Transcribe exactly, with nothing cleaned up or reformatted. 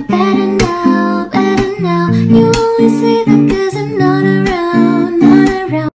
Better now, better now. You only see the